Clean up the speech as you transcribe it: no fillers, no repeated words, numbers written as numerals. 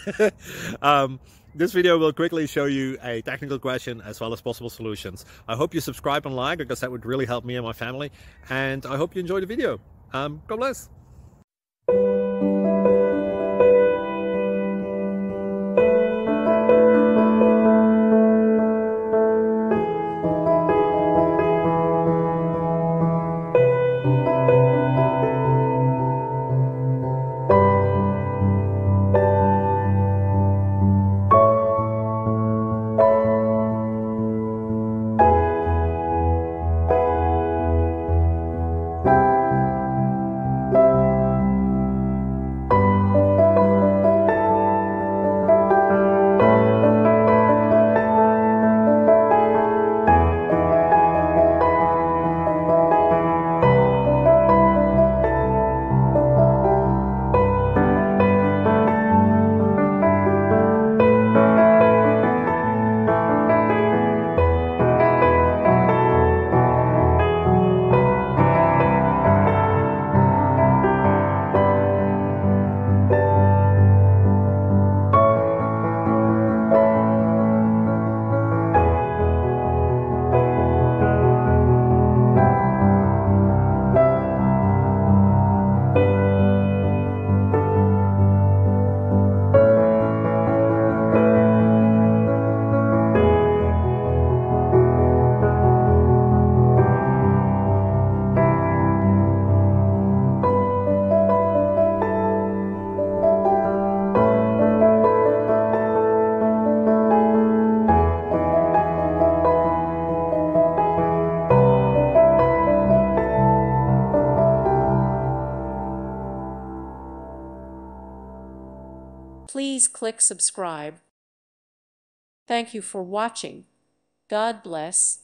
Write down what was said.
um, this video will quickly show you a technical question as well as possible solutions. I hope you subscribe and like, because that would really help me and my family. And I hope you enjoy the video. God bless. Please click subscribe. Thank you for watching. God bless.